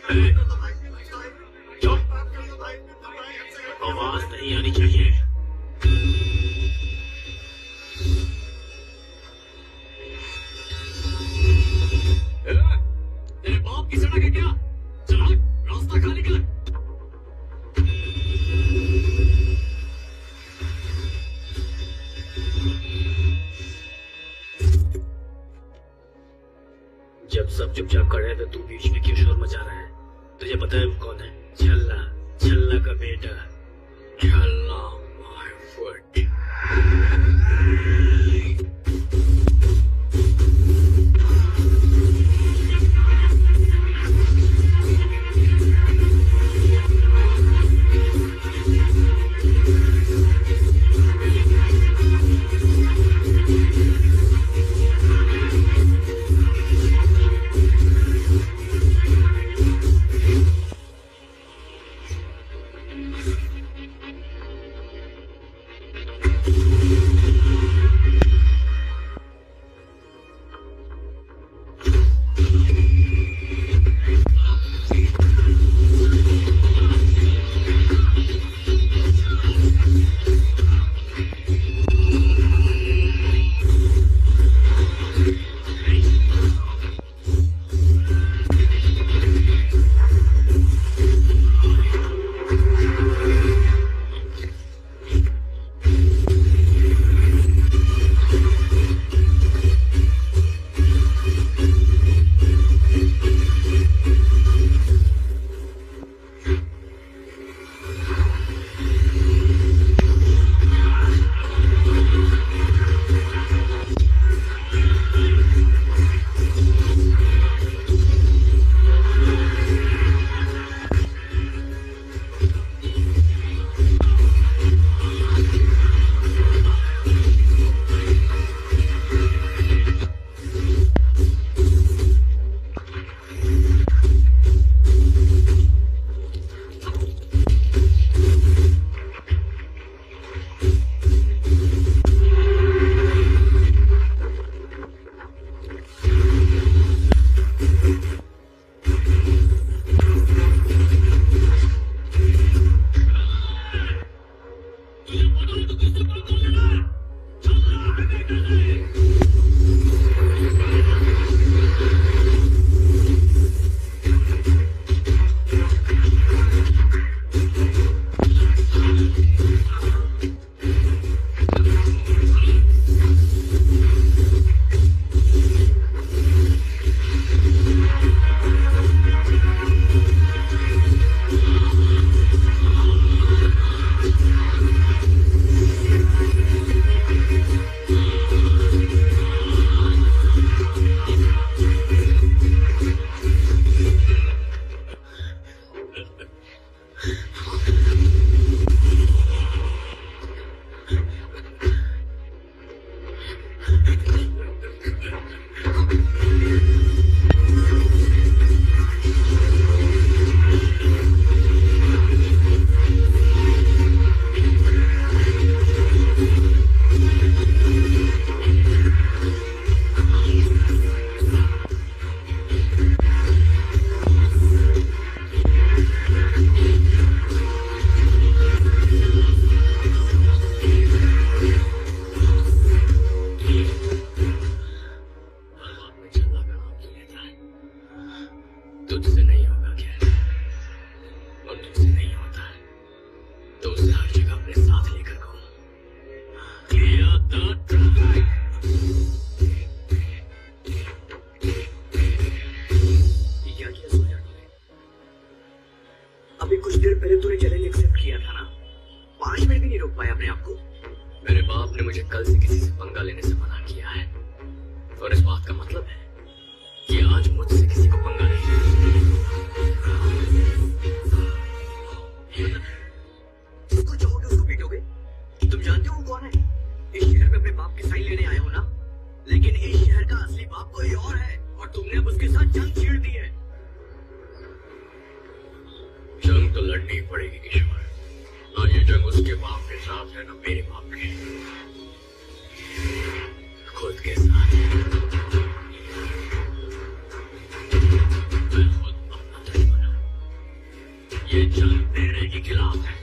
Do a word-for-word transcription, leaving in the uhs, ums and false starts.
आवाज नहीं आनी चाहिए। तेरे बाप की सड़क है क्या? चला रास्ता खाली कर। जब सब चुपचाप खड़े हैं तो तू बीच में क्यों शोर मचा रहा है? तुझे पता है वो कौन है? छल्ला, छल्ला का बेटा। छल्ला माय फुट। खुद के साथ मैं खुद अपना दुश्मन हूं। ये जंग तेरे के खिलाफ है।